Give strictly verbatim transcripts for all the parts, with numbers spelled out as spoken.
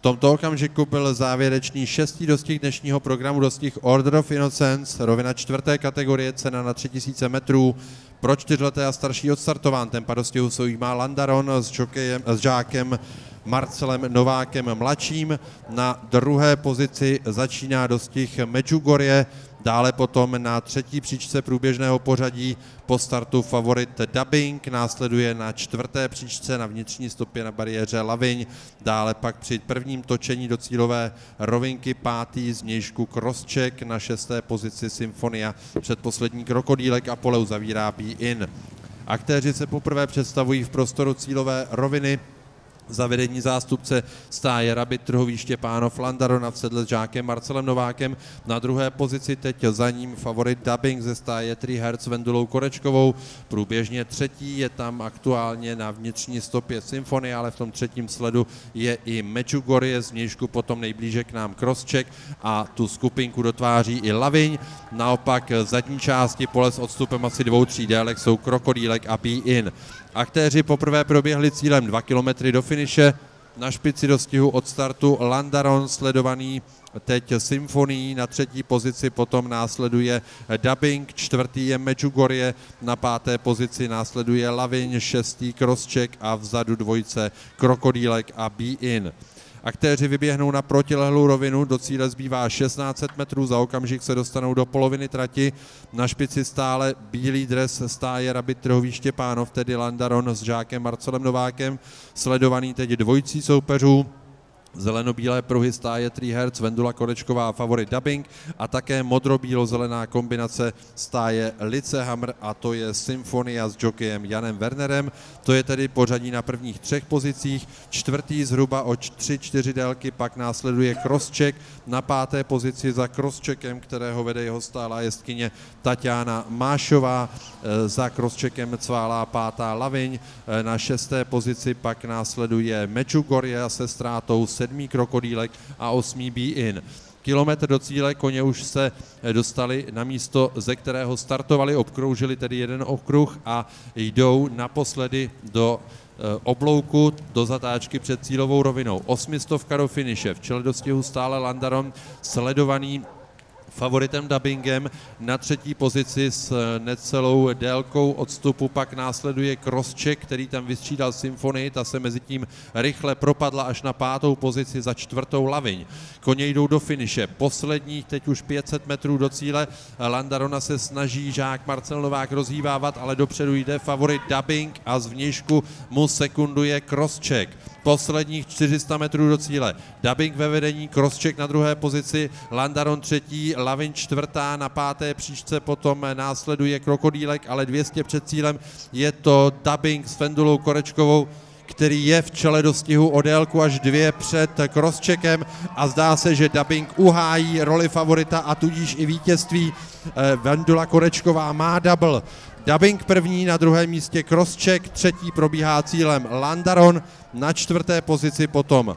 tomto okamžiku byl závěrečný šestý dostih dnešního programu, dostih Order of Innocence, rovina čtvrté kategorie, cena na tři tisíce metrů. Pro čtyřleté a starší odstartován, tempa dostihu se ujímá Landaron s, jokejem, s žákem Marcelem Novákem mladším. Na druhé pozici začíná dostih Medjugorje, dále potom na třetí příčce průběžného pořadí po startu favorit Dubbing, následuje na čtvrté příčce na vnitřní stopě na bariéře Laviň, dále pak při prvním točení do cílové rovinky pátý zvnějšku Crosscheck, na šesté pozici Symfonia, předposlední Krokodýlek a pole uzavírá Be In. Aktéři se poprvé představují v prostoru cílové roviny. Zavedení zástupce stáje Rabbit Trhový Štěpánov Landarona v sedle s žákem Marcelem Novákem. Na druhé pozici teď za ním favorit Dubbing ze stáje Three Hertz Vendulou Korečkovou. Průběžně třetí je tam aktuálně na vnitřní stopě Symfonie, ale v tom třetím sledu je i Medjugorje, z vnějšku potom nejblíže k nám Crosscheck a tu skupinku dotváří i Laviň. Naopak zadní části pole s odstupem asi dvou tří délek jsou Krokodýlek a Be In. Aktéři poprvé proběhli cílem dva kilometry do finiše, na špici dostihu od startu Landaron, sledovaný teď Symfonií, na třetí pozici potom následuje Dubbing, čtvrtý je Medjugorje, na páté pozici následuje Laviň, šestý Crosscheck a vzadu dvojice Krokodýlek a Be In. Aktéři vyběhnou na protilehlou rovinu, do cíle zbývá šestnáct set metrů, za okamžik se dostanou do poloviny trati. Na špici stále bílý dres stáje Rabbit Trhový Štěpánov, tedy Landaron s žákem Marcelem Novákem, sledovaný teď dvojicí soupeřů. Zelenobílé pruhy stáje Three Hertz Vendula Korečková a favorit Dubbing a také modro-bílo-zelená kombinace stáje Licehammer a to je Symfonia s jockeyem Janem Wernerem. To je tedy pořadí na prvních třech pozicích. Čtvrtý zhruba o tři čtyři délky pak následuje Crosscheck, na páté pozici za Crosscheckem, kterého vede jeho stálá jezdkyně Tatiana Mášová, za Crosscheckem cválá pátá Laviň, na šesté pozici pak následuje Medjugorje se ztrátou sedmý Krokodýlek a osmý Be In. Kilometr do cíle, koně už se dostali na místo, ze kterého startovali, obkroužili tedy jeden okruh a jdou naposledy do oblouku, do zatáčky před cílovou rovinou. Osmistovka do finiše, v čele dostihu stále Landaron, sledovaný favoritem Dubbingem, na třetí pozici s necelou délkou odstupu pak následuje Crosscheck, který tam vystřídal Symfonii, ta se mezi tím rychle propadla až na pátou pozici za čtvrtou Laviň. Koně jdou do finiše, posledních teď už pět set metrů do cíle, Landarona se snaží žák Marcel Novák rozhývávat, ale dopředu jde favorit Dubbing a zvnějšku mu sekunduje Crosscheck. Posledních čtyři sta metrů do cíle. Dubbing ve vedení, Crosscheck na druhé pozici, Landaron třetí, Laviň čtvrtá, na páté příčce potom následuje Krokodýlek, ale dvě stě před cílem je to Dubbing s Vendulou Korečkovou, který je v čele dostihu o délku až dvě před Crosscheckem a zdá se, že Dubbing uhájí roli favorita a tudíž i vítězství. Vendula Korečková má double. Dubbing první, na druhém místě Crosscheck, třetí probíhá cílem Landaron, na čtvrté pozici potom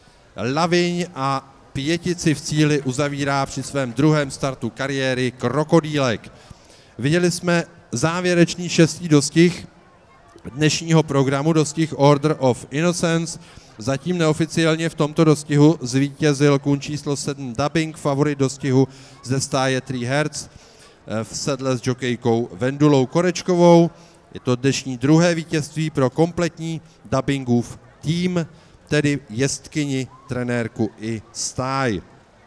Laviň a pětici v cíli uzavírá při svém druhém startu kariéry Krokodýlek. Viděli jsme závěrečný šestý dostih dnešního programu, dostih Order of Innocence. Zatím neoficiálně v tomto dostihu zvítězil kůň číslo sedm Dubbing, favorit dostihu ze stáje Three Hertz v sedle s jockeykou Vendulou Korečkovou. Je to dnešní druhé vítězství pro kompletní Dubbingův tým, tedy jezdkyni, trenérku i stáj.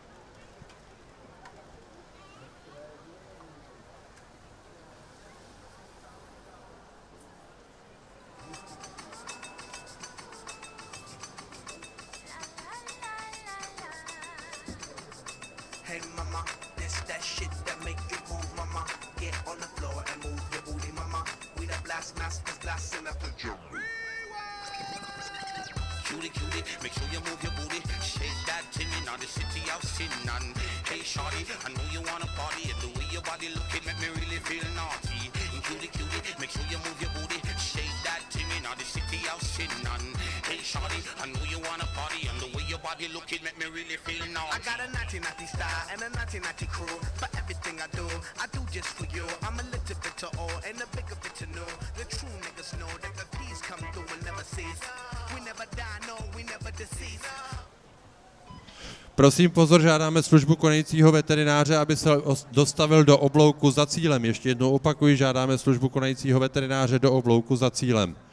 Cutie, cutie, make sure you move your booty. Shake that tinny, now the city I've seen none. Hey shorty, I know you wanna party, and the way your body looking make me really feel naughty. And cutie, cutie, make sure you move your booty. Shake that tinny, now the city I've seen none. Hey shorty, I know you wanna party, and the way your body looking make me really feel naughty. I got a naughty naughty style and a naughty naughty crew. For everything I do, I do just for you. I'm a little bit to all and a bigger bit to know. The true niggas know that the peace come through and never cease. We never die, no, we never decease. Prosím pozor, žádáme službu konajícího veterináře, aby se dostavil do oblouku za cílem. Ještě jednou opakuji, žádáme službu konajícího veterináře do oblouku za cílem.